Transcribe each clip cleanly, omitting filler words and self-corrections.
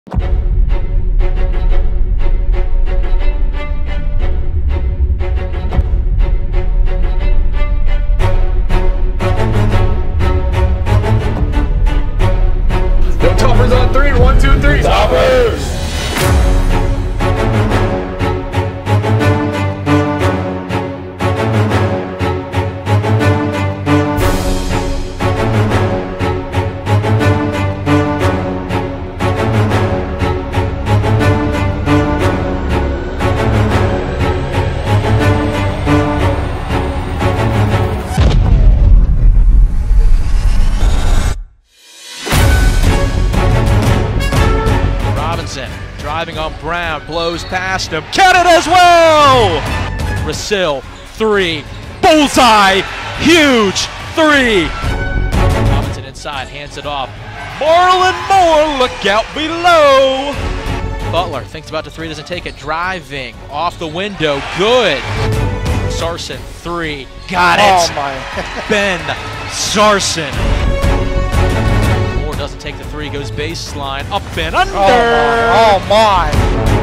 No toppers on three. 1, 2, 3. Toppers! Driving on Brown, blows past him, count it as well! Rasil, 3, bullseye, huge 3! Robinson inside, hands it off. Marlon Moore, look out below! Butler thinks about the 3, doesn't take it, driving, off the window, good! Sarson, 3, got it! Oh my. Ben Sarson. Doesn't take the 3, goes baseline, up and under! Oh my.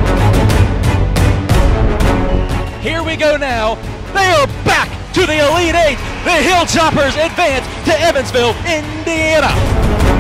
Here we go now. They are back to the Elite Eight. The Hilltoppers advance to Evansville, Indiana.